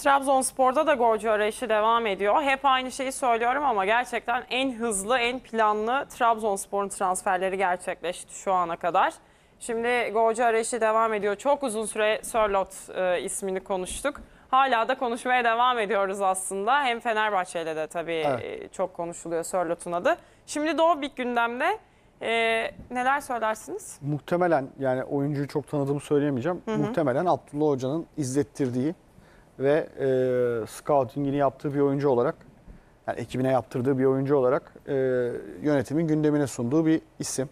Trabzonspor'da da golcü arayışı devam ediyor. Hep aynı şeyi söylüyorum ama gerçekten en hızlı, en planlı Trabzonspor'un transferleri gerçekleşti şu ana kadar. Şimdi golcü arayışı devam ediyor. Çok uzun süre Sörloth ismini konuştuk. Hala da konuşmaya devam ediyoruz aslında. Hem Fenerbahçe'yle de tabii çok konuşuluyor Sörloth'un adı. Şimdi Doğubik gündemde. Neler söylersiniz? Muhtemelen, yani oyuncuyu çok tanıdığımı söyleyemeyeceğim. Muhtemelen Abdullah Hoca'nın izlettirdiği ve scouting'ini yaptığı bir oyuncu olarak, yani ekibine yaptırdığı bir oyuncu olarak yönetimin gündemine sunduğu bir isim.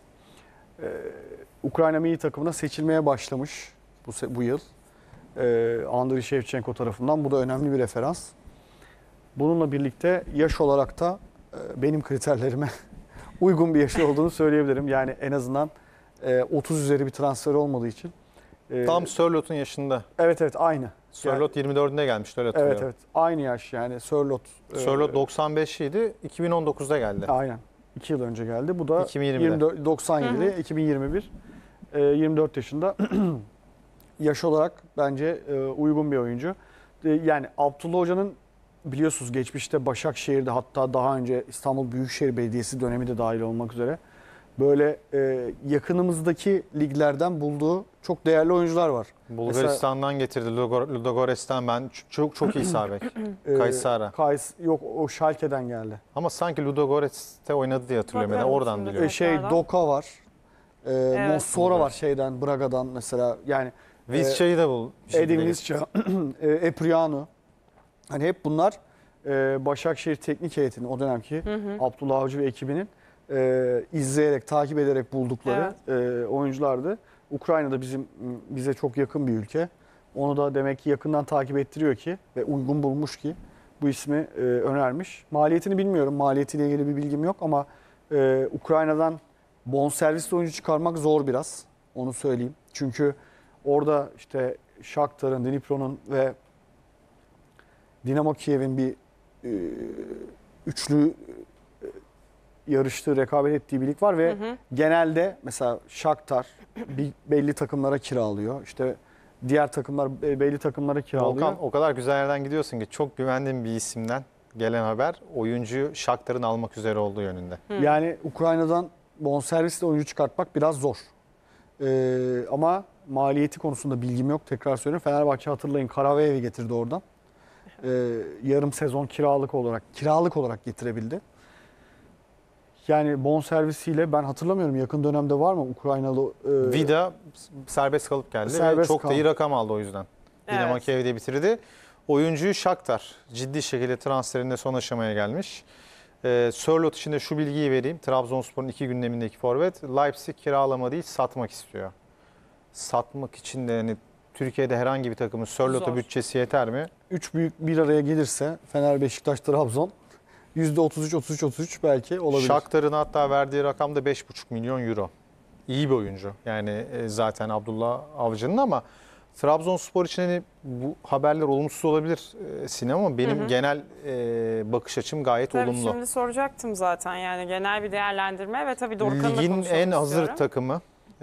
Ukrayna milli takımına seçilmeye başlamış bu yıl. Andriy Shevchenko tarafından. Bu da önemli bir referans. Bununla birlikte yaş olarak da benim kriterlerime uygun bir yaşı olduğunu söyleyebilirim. Yani en azından 30 üzeri bir transfer olmadığı için. Tam Sörloth'un yaşında. Evet aynı. Sörloth 24'ünde gelmişti, öyle hatırlıyorum. Evet aynı yaş yani Sörloth. Sörloth 95 idi, 2019'da geldi. Aynen. 2 yıl önce geldi. Bu da 2020'de. 97'de 2021. 24 yaşında. Yaş olarak bence uygun bir oyuncu. Yani Abdullah Hoca'nın biliyorsunuz geçmişte Başakşehir'de, hatta daha önce İstanbul Büyükşehir Belediyesi dönemi de dahil olmak üzere böyle yakınımızdaki liglerden bulduğu çok değerli oyuncular var. Bulgaristan'dan getirdi. Ludogorets'ten ben çok iyi sağ bek. Kaysara. Yok, o Schalke'den geldi. Ama sanki Ludogorets'te oynadı diye hatırlıyorum. Ben oradan biliyorum. Doka var. Evet. Mossora var Braga'dan mesela. Yani Visca'yı da bul. Edin Visca, Epriano. Hani hep bunlar Başakşehir Teknik Heyeti'nin, o dönemki Abdullah Avcı ve ekibinin izleyerek, takip ederek buldukları oyunculardı. Ukrayna'da bize çok yakın bir ülke. Onu da demek ki yakından takip ettiriyor ki ve uygun bulmuş ki bu ismi önermiş. Maliyetini bilmiyorum. Maliyetiyle ilgili bir bilgim yok ama Ukrayna'dan bonservisli oyuncu çıkarmak zor biraz. Onu söyleyeyim. Çünkü orada işte Shakhtar'ın, Dnipro'nun ve Dinamo Kiev'in bir üçlü yarıştığı, rekabet ettiği bir lig var ve genelde mesela Shakhtar belli takımlara kiralıyor. İşte diğer takımlar belli takımlara kiralıyor. Volkan, o kadar güzel yerden gidiyorsun ki çok güvendiğim bir isimden gelen haber oyuncuyu Shakhtar'ın almak üzere olduğu yönünde. Yani Ukrayna'dan bonservisle oyuncu çıkartmak biraz zor. Ama maliyeti konusunda bilgim yok. Tekrar söylüyorum. Fenerbahçe, hatırlayın, Karavayev'i getirdi oradan. Yarım sezon kiralık olarak getirebildi. Yani bonservisiyle ben hatırlamıyorum, yakın dönemde var mı Ukraynalı? Vida serbest kalıp geldi ve çok da iyi rakam aldı o yüzden. Dinamo Kiev'de bitirdi. Oyuncuyu Shakhtar ciddi şekilde transferinde son aşamaya gelmiş. Sörloth için de şu bilgiyi vereyim. Trabzonspor'un 2 gündemindeki forvet Leipzig kiralama değil, satmak istiyor. Satmak için de yani Türkiye'de herhangi bir takımın Sörloth'a bütçesi yeter mi? 3 büyük bir araya gelirse Fener, Beşiktaş, Trabzon %33 belki olabilir. Shakhtar'ın hatta verdiği rakam da 5,5 milyon euro. İyi bir oyuncu. Yani zaten Abdullah Avcı'nın, ama Trabzonspor için hani bu haberler olumsuz olabilir Sinem, ama benim genel bakış açım gayet olumlu. Şimdi soracaktım zaten, yani genel bir değerlendirme ve tabii Dorukhan'ı da Ligin konuşalım en hazır istiyorum. takımı,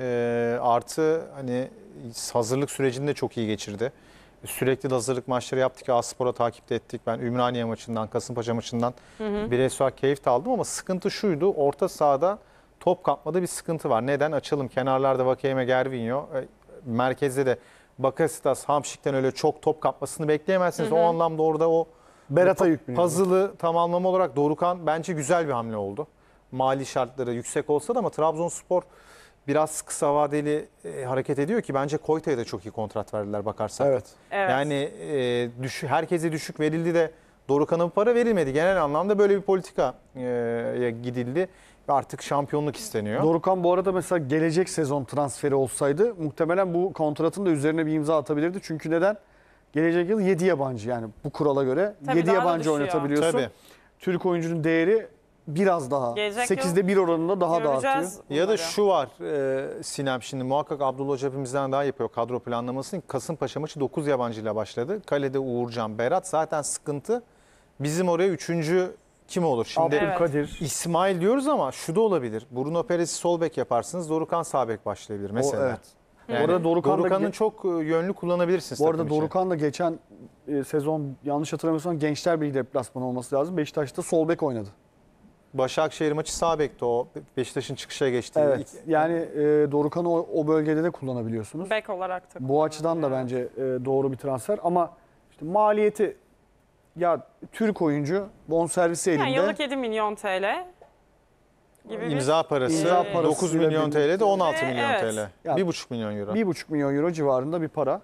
artı hani hazırlık sürecini de çok iyi geçirdi. Sürekli de hazırlık maçları yaptık. A-Spor'a takip ettik. Ben Ümraniye maçından, Kasımpaşa maçından bireysel keyif de aldım, ama sıkıntı şuydu. Orta sahada top kapmada bir sıkıntı var. Neden? Açalım. Kenarlarda Vakayeme, Gervinho. Merkezde de Bakasitas, Hamşik'ten öyle çok top kapmasını bekleyemezsiniz. O anlamda orada o Berat'a yük puzzle'ı tamamlama olarak Dorukhan bence güzel bir hamle oldu. Mali şartları yüksek olsa da, ama Trabzonspor biraz kısa vadeli hareket ediyor ki bence Koyta'ya da çok iyi kontrat verdiler bakarsak. Evet. Yani herkese düşük verildi de Dorukhan'a para verilmedi. Genel anlamda böyle bir politika gidildi. Artık şampiyonluk isteniyor. Dorukhan bu arada mesela gelecek sezon transferi olsaydı muhtemelen bu kontratın da üzerine bir imza atabilirdi. Çünkü neden? Gelecek yıl 7 yabancı, yani bu kurala göre Tabii 7 yabancı oynatabiliyorsun. Tabii. Türk oyuncunun değeri biraz daha, Gelecek 8'de 1 oranında daha da artıyor. Ya da şu var Sinem, şimdi muhakkak Abdullah Hoca hepimizden daha yapıyor kadro planlamasını. Kasımpaşa maçı 9 yabancıyla başladı. Kalede Uğurcan, Berat, zaten sıkıntı. Bizim oraya 3. kim olur? Şimdi Abdülkadir. İsmail diyoruz ama şu da olabilir. Bruno Peres'i sol bek yaparsınız. Dorukhan sağ bek başlayabilir mesela. Yani Bu arada Dorukhan'ın çok yönlü kullanabilirsiniz. Bu arada takım için. Dorukhan da geçen sezon yanlış hatırlamıyorsam Gençler Birliği deplasmanı olması lazım. Beşiktaş'ta sol bek oynadı. Başakşehir maçı sağ bekti o. Beşiktaş'ın çıkışa geçti. Evet. Yani Dorukhan'ı o bölgede de kullanabiliyorsunuz. Bek olarak da. Bu açıdan da bence doğru bir transfer ama işte maliyeti ya Türk oyuncu bonservisi elinde. Yani yıllık 7 milyon TL gibi İmza parası, İmza parası 9 milyon ile TL'de 16 milyon evet. TL. Yani 1,5 milyon euro. 1,5 milyon euro civarında bir para.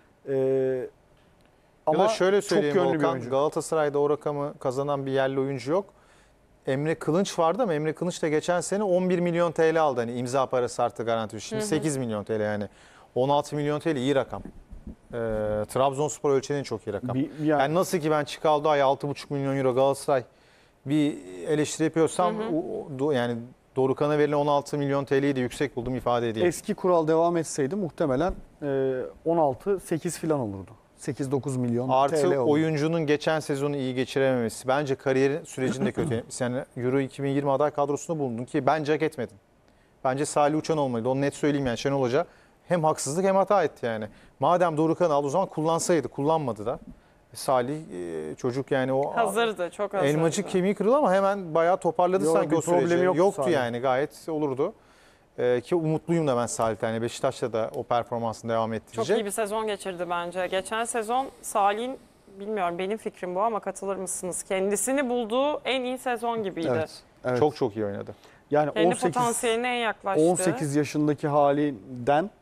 Ama Ya da şöyle çok söyleyeyim yönlü bir Volkan, oyuncu. Galatasaray'da o rakamı kazanan bir yerli oyuncu yok. Emre Kılınç vardı ama Emre Kılınç da geçen sene 11 milyon TL aldı. Hani imza parası artı garanti. Şimdi 8 milyon TL yani. 16 milyon TL iyi rakam. Trabzonspor ölçeğinin çok iyi rakam. Yani nasıl ki ben Çikaldo'ya 6,5 milyon euro Galatasaray bir eleştiri yapıyorsam yani Dorukhan'a verilen 16 milyon TL'yi de yüksek buldum ifade edeyim. Eski kural devam etseydi muhtemelen 16-8 falan olurdu. 8-9 milyon Artı TL olurdu. oyuncunun geçen sezonu iyi geçirememesi. Bence kariyerin sürecinde kötü. Yani Euro 2020 aday kadrosunda bulundun ki bence hak etmedin. Bence Salih Uçan olmalıydı. Onu net söyleyeyim yani Şenol Hoca hem haksızlık hem hata etti yani. Madem Dorukhan'ı aldı o zaman kullansaydı. Kullanmadı da. Salih çocuk yani o hazırdı, çok hazırdı. elmacık kemiği kırıldı ama hemen bayağı toparladı Yok, sanki bir o süreci. problemi yoktu Salih. Yani gayet olurdu. Ki umutluyum da ben Salih'ten. Yani Beşiktaş'ta da o performansını devam ettirecek. Çok iyi bir sezon geçirdi bence. Geçen sezon Salih'in, bilmiyorum benim fikrim bu ama katılır mısınız? Kendisini bulduğu en iyi sezon gibiydi. Evet, evet. Çok iyi oynadı. Yani Kendi potansiyeline en yaklaştı. 18 yaşındaki halinden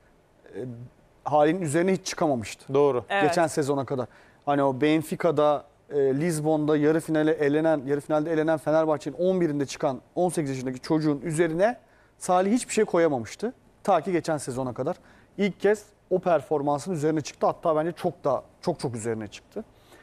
halinin üzerine hiç çıkamamıştı. Doğru. Evet. Geçen sezona kadar. Hani o Benfica'da, Lizbon'da yarı finalde elenen Fenerbahçe'nin 11'inde çıkan 18 yaşındaki çocuğun üzerine Salih hiçbir şey koyamamıştı. Ta ki geçen sezona kadar. İlk kez o performansın üzerine çıktı. Hatta bence çok üzerine çıktı.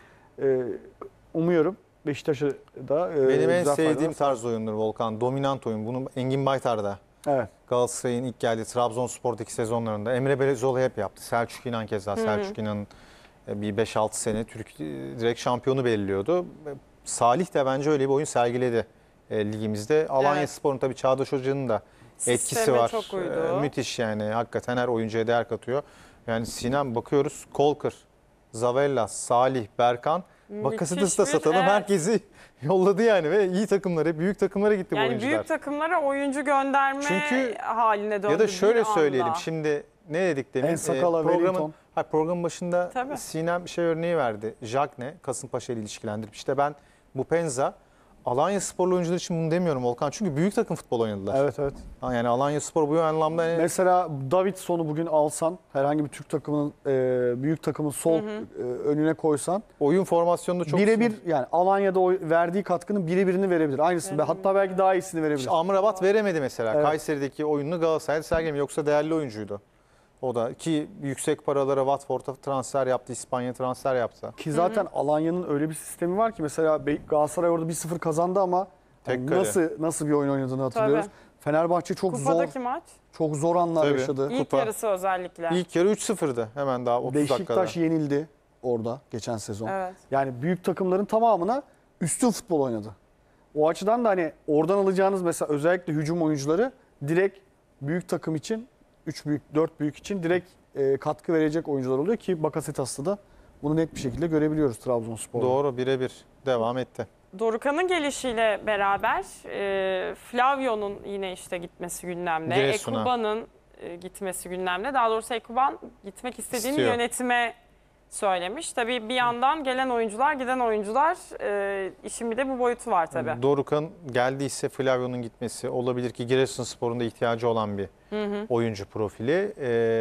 Umuyorum Beşiktaş'a da Benim en güzel sevdiğim faydalar. tarz oyundur Volkan. Dominant oyun. Bunu Engin Baytar'da. Evet. Galatasaray'ın ilk geldiği Trabzonspor'daki sezonlarında Emre Belezoğlu hep yaptı. Selçuk İnan keza. Selçuk İnan'ın bir 5-6 sene Türk direkt şampiyonu belirliyordu. Salih de bence öyle bir oyun sergiledi ligimizde. Alanya Spor'un tabii Çağdaş Hoca'nın da etkisi Sisteme var. çok uydu. Müthiş yani. Hakikaten her oyuncuya değer katıyor. Yani Sinem bakıyoruz. Kolkır, Zavella, Salih, Berkan. Bakasetas'ı da bir- satalım. evet. Herkesi yolladı yani ve iyi takımlara, büyük takımlara gitti bu Yani oyuncular. büyük takımlara oyuncu gönderme Çünkü- haline döndü. Ya da şöyle bir anda. söyleyelim. Şimdi ne dedik demin? En Sakala, Wellington. Programın başında Tabii. Sinem şey örneği verdi. Jagne, Kasımpaşa ile ilişkilendirip. İşte ben Bupenza, Alanya sporlu oyuncular için bunu demiyorum Volkan. Çünkü büyük takım futbol oynadılar. Evet. Yani Alanya Spor bu anlamda Mesela Davidson'u bugün alsan, herhangi bir Türk takımının büyük takımın sol önüne koysan oyun formasyonunda çok birebir yani Alanya'da verdiği katkının birebirini verebilir. Aynısını hatta belki daha iyisini verebilir. İşte Amrabat veremedi mesela. Evet. Kayseri'deki oyununu Galatasaray'da sergilemiyor. Yoksa değerli oyuncuydu. O da ki yüksek paralara Watford'a transfer yaptı, İspanya transfer yaptı. Ki zaten Alanya'nın öyle bir sistemi var ki mesela Galatasaray orada 1-0 kazandı ama Tek yani kale. nasıl bir oyun oynadığını hatırlıyoruz. Fenerbahçe Kupadaki maç çok zor anlar Tabii. yaşadı. ilk Kupa. yarısı özellikle. İlk yarı 3-0'dı hemen daha 30 dakikada. Beşiktaş yenildi orada geçen sezon. Evet. Yani büyük takımların tamamına üstün futbol oynadı. O açıdan da hani oradan alacağınız mesela özellikle hücum oyuncuları direkt büyük takım için 3 büyük 4 büyük için direkt katkı verecek oyuncular oluyor ki Bakasetas'ta da bunu net bir şekilde görebiliyoruz Trabzonspor'da. Doğru, birebir devam etti. Dorukhan'ın gelişiyle beraber Flavio'nun yine işte gitmesi gündemde. Giresun'a. Ekuba'nın gitmesi gündemde. Daha doğrusu Ekuban gitmek istediğini İstiyor. yönetime söylemiş. Tabii bir yandan gelen oyuncular, giden oyuncular işin bir de bu boyutu var tabii. Dorukhan geldiyse Flavio'nun gitmesi olabilir ki Giresunspor'un da ihtiyacı olan bir oyuncu profili.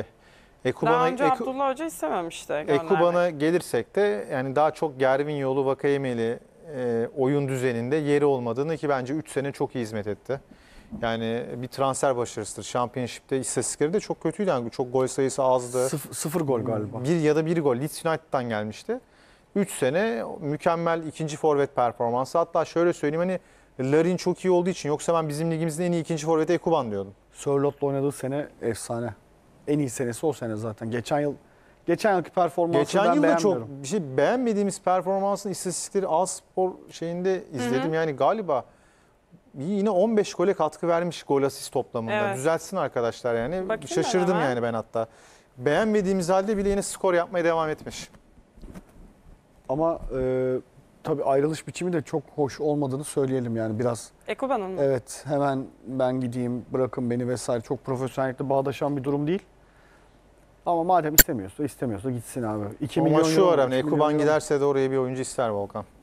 Daha önce Abdullah Hoca istememişti göndermek. Ekuban'a gelirsek de yani daha çok Gervinho'lu, Vakayemeli oyun düzeninde yeri olmadığını ki bence 3 sene çok iyi hizmet etti. Yani bir transfer başarısıdır. Championship'te istatistikleri de çok kötüydü. Yani çok gol sayısı azdı. Sıfır gol galiba. Bir ya da bir gol Leeds United'dan gelmişti. 3 sene mükemmel ikinci forvet performansı. Hatta şöyle söyleyeyim hani Larin çok iyi olduğu için yoksa ben bizim ligimizin en iyi ikinci forveti Ekuban diyordum. Sörlot'la oynadığı sene efsane. En iyi senesi o sene zaten. Geçen yılki performansını Geçen ben yıl da çok beğenmiyorum. bir şey beğenmediğimiz performansın istatistikleri A Spor şeyinde izledim. Yani galiba yine 15 gole katkı vermiş gol asist toplamında. Evet. Düzeltsin arkadaşlar yani. Bakayım Şaşırdım ben hemen. yani ben hatta. Beğenmediğimiz halde bile yine skor yapmaya devam etmiş. Ama tabii ayrılış biçimi de çok hoş olmadığını söyleyelim yani biraz. Ekuba'nın mı? Evet, hemen ben gideyim, bırakın beni vesaire, çok profesyonellikle bağdaşan bir durum değil. Ama madem istemiyorsa gitsin abi. 2 Ama milyon şu euro, var hani 2 milyon Ekuban euro. giderse de oraya bir oyuncu ister Volkan.